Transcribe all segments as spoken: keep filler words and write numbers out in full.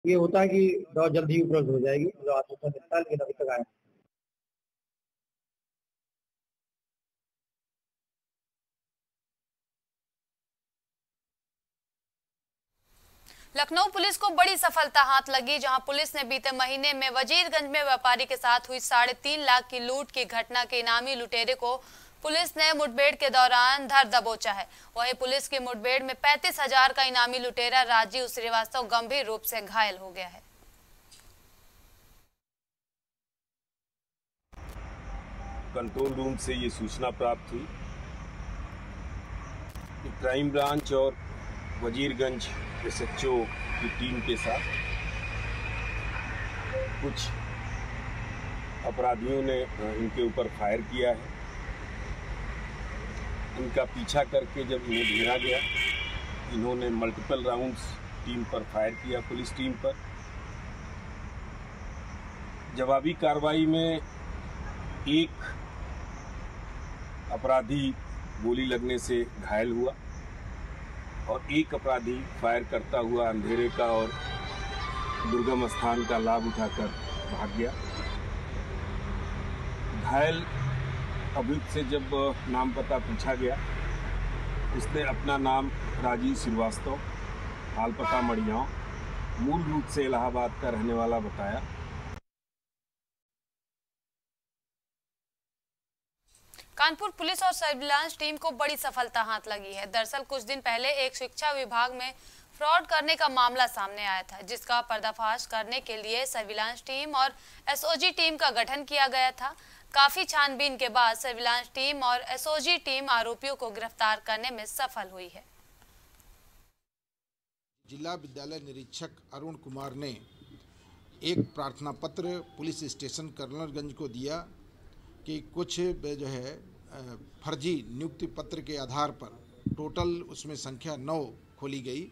ये होता है कि दवा जल्द ही उपलब्ध हो जाएगी, मतलब आश्वासन मिलता है, लेकिन अभी तक आया। लखनऊ पुलिस को बड़ी सफलता हाथ लगी, जहां पुलिस ने बीते महीने में वजीरगंज में व्यापारी के साथ हुई साढ़े तीन लाख की लूट की घटना के इनामी लुटेरे को पुलिस ने मुठभेड़ के दौरान धर दबोचा है। वहीं पुलिस की मुठभेड़ में पैंतीस हजार का इनामी लुटेरा राजीव श्रीवास्तव गंभीर रूप से घायल हो गया है। कंट्रोल रूम से ये सूचना प्राप्त हुई कि क्राइम ब्रांच और वजीरगंज एस एच ओ की टीम के साथ कुछ अपराधियों ने इनके ऊपर फायर किया है। इनका पीछा करके जब इन्हें घेरा गया, इन्होंने मल्टीपल राउंड्स टीम पर फायर किया, पुलिस टीम पर। जवाबी कार्रवाई में एक अपराधी गोली लगने से घायल हुआ और एक अपराधी फायर करता हुआ अंधेरे का और दुर्गम स्थान का लाभ उठाकर भाग गया। घायल अभियुक्त से जब नाम पता पूछा गया, उसने अपना नाम राजीव श्रीवास्तव, हाल पता मड़ियाँव, मूल रूप से इलाहाबाद का रहने वाला बताया। कानपुर पुलिस और सर्विलांस टीम को बड़ी सफलता हाथ लगी है। दरअसल कुछ दिन पहले एक शिक्षा विभाग में फ्रॉड करने का मामला सामने आया था, जिसका पर्दाफाश करने के लिए सर्विलांस टीम और एस ओ जी टीम का गठन किया गया था। काफी छानबीन के बाद सर्विलांस टीम और एस ओ जी टीम आरोपियों को गिरफ्तार करने में सफल हुई है। जिला विद्यालय निरीक्षक अरुण कुमार ने एक प्रार्थना पत्र पुलिस स्टेशन कर्नलगंज को दिया कि कुछ जो है फर्जी नियुक्ति पत्र के आधार पर टोटल उसमें संख्या नौ खोली गई,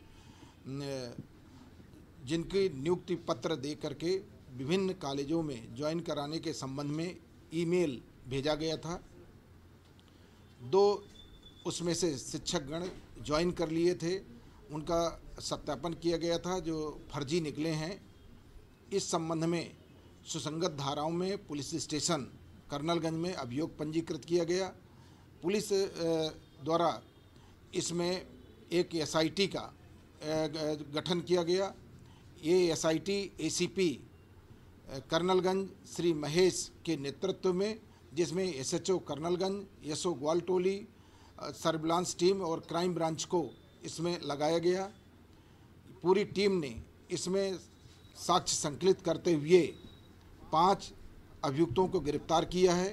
जिनकी नियुक्ति पत्र दे करके विभिन्न कॉलेजों में ज्वाइन कराने के संबंध में ईमेल भेजा गया था। दो उसमें से शिक्षकगण ज्वाइन कर लिए थे, उनका सत्यापन किया गया था जो फर्जी निकले हैं। इस संबंध में सुसंगत धाराओं में पुलिस स्टेशन कर्नलगंज में अभियोग पंजीकृत किया गया। पुलिस द्वारा इसमें एक एस आई टी का गठन किया गया। ये S I T A C P Colonelganj Shri Mahesh के नेतृत्व में, जिसमें S H O Colonelganj, S O Gwaltoli, surveillance team और क्राइम ब्रांच को इसमें लगाया गया। पूरी टीम ने इसमें साक्ष्य संकलित करते हुए पांच अभियुक्तों को गिरफ्तार किया है।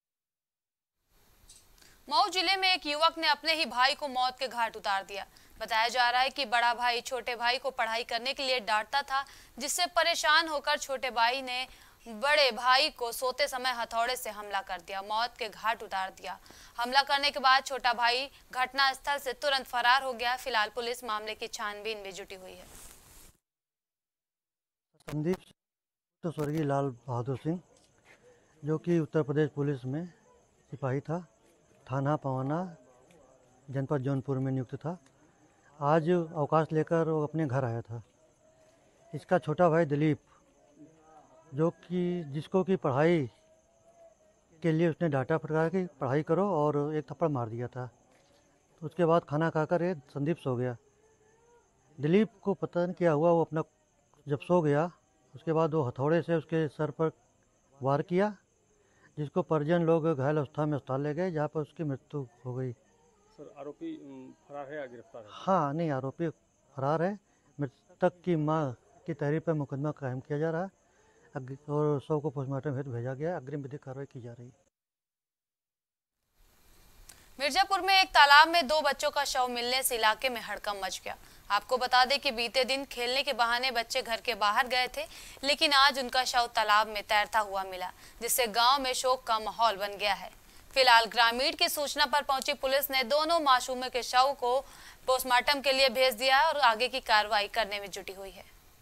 मऊ जिले में एक युवक ने अपने ही भाई को मौत के घाट उतार दिया। बताया जा रहा है कि बड़ा भाई छोटे भाई को पढ़ाई करने के लिए डांटता था, जिससे परेशान होकर छोटे भाई ने बड़े भाई को सोते समय हथौड़े से हमला कर दिया, मौत के घाट उतार दिया। हमला करने के बाद छोटा भाई घटनास्थल से तुरंत फरार हो गया। फिलहाल पुलिस मामले की छानबीन में जुटी हुई है। संदीप तो स्वर्गीय लाल बहादुर सिंह, जो कि उत्तर प्रदेश पुलिस में सिपाही था, थाना पवाना, जनपद जौनपुर में नियुक्त था। आज अवकाश लेकर वो अपने घर आया था। इसका छोटा भाई दिलीप, जो कि जिसको कि पढ़ाई के लिए उसने डांटा फटकार की पढ़ाई करो, और एक थप्पड़ मार दिया था। तो उसके बाद खाना खाकर ये संदीप सो गया। दिलीप को पता नहीं क्या हुआ, वो अपना जब सो गया उसके बाद वो हथौड़े से उसके सर पर वार किया, जिसको परिजन लोग घायल अवस्था में अस्पताल ले गए, जहाँ पर उसकी मृत्यु हो गई। सर, आरोपी फरार है या गिरफ्तार है? हाँ, नहीं, आरोपी फरार है। मृतक की मां की तहरीर पर मुकदमा कायम किया जा रहा है और शव को पोस्टमार्टम हेतु भेजा गया है। अग्रिम विधिक कार्रवाई की जा रही है। मिर्जापुर में एक तालाब में दो बच्चों का शव मिलने से इलाके में हड़कंप मच गया। आपको बता दें कि बीते दिन खेलने के बहाने बच्चे घर के बाहर गए थे, लेकिन आज उनका शव तालाब में तैरता हुआ मिला, जिससे गांव में शोक का माहौल बन गया है। फिलहाल ग्रामीण की सूचना पर पहुंची पुलिस ने दोनों मासूमों के शव को पोस्टमार्टम के लिए भेज दिया और आगे की कार्रवाई करने में जुटी हुई है।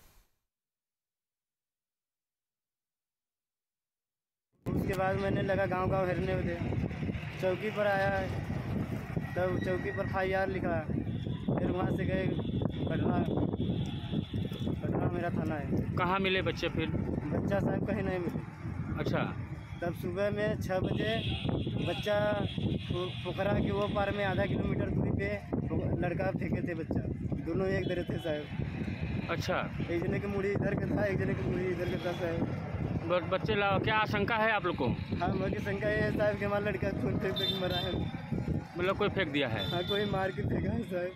उसके बाद मैंने लगा गांव गांव हिरने उधे, चौकी पर आया है, तब चौकी पर एफ आई आर लिखा, फिर वहाँ से गए घटना पटना मेरा थाना है। कहाँ मिले बच्चे फिर? बच्चा साहब कहीं नहीं मिले। अच्छा। तब सुबह में छः बजे बच्चा पो- पोखरा के वो पार में आधा किलोमीटर दूरी पे लड़का फेंके थे बच्चा, दोनों एक दरे थे साहब। अच्छा। एक जने की मुड़ी इधर का था, एक जने की मुड़ी इधर का था साहब। ब- बच्चे ला क्या आशंका है आप लोग को? हाँ, हमारी शंका ये है साहब कि हमारा लड़का खून फेंक फेंक मरा है। मतलब कोई फेंक दिया है? हाँ, कोई मार के फेंका है साहब।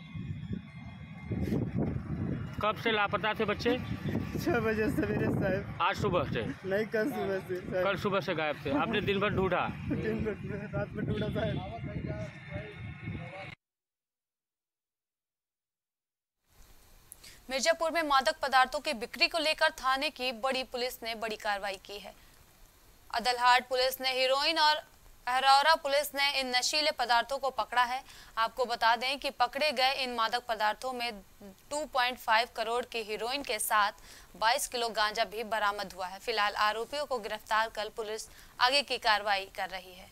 कब से लापता थे बच्चे? छः बजे सवेरे साहब। आज सुबह से? नहीं, कल सुबह से साहब। कल सुबह से गायब थे। आपने दिन भर ढूंढा? दिन भर रात में ढूंढा साहब। मिर्जापुर में मादक पदार्थों की बिक्री को लेकर थाने की बड़ी पुलिस ने बड़ी कार्रवाई की है। अदलहाट पुलिस ने हीरोइन और अहरौरा पुलिस ने इन नशीले पदार्थों को पकड़ा है। आपको बता दें कि पकड़े गए इन मादक पदार्थों में दो पॉइंट पाँच करोड़ की हीरोइन के साथ बाईस किलो गांजा भी बरामद हुआ है। फिलहाल आरोपियों को गिरफ्तार कर पुलिस आगे की कार्रवाई कर रही है।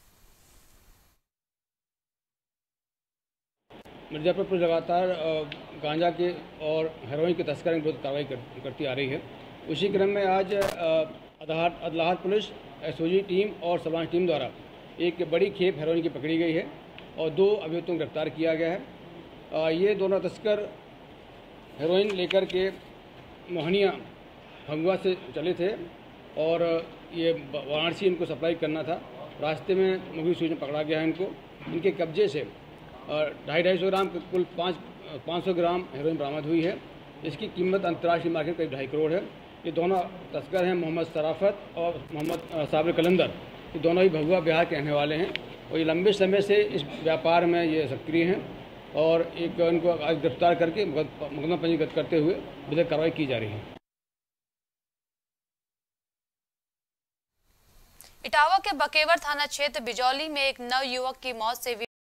मिर्जापुर पुलिस लगातार गांजा के और हेरोइन के तस्करों की कार्रवाई कर, करती आ रही है। उसी क्रम में आज Adalhat Adalhat police SOG team और सर्वांश टीम द्वारा एक बड़ी खेप हेरोइन की पकड़ी गई है और दो अभियुक्तों को गिरफ्तार किया गया है। ये दोनों तस्कर हेरोइन लेकर के मोहनिया भंगुआ से चले थे और ये वाराणसी इनको सप्लाई करना था। रास्ते में मुखबिर सूचना पकड़ा गया है इनको। इनके कब्जे से ढाई ढाई सौ ग्राम कुल पाँच पाँच सौ ग्राम हेरोइन बरामद हुई है। इसकी कीमत अंतर्राष्ट्रीय मार्केट करीब ढाई करोड़ है। ये दोनों तस्कर हैं मोहम्मद सराफत और मोहम्मद साबिर कलंदर। ये दोनों ही भगुआ बिहार के रहने वाले हैं और ये लंबे समय से इस व्यापार में ये सक्रिय हैं और एक इनको आज गिरफ्तार करके मुकदमा पंजीकृत करते हुए विधिक कार्रवाई की जा रही है। इटावा के बकेवर थाना क्षेत्र बिजौली में एक नव युवक की मौत से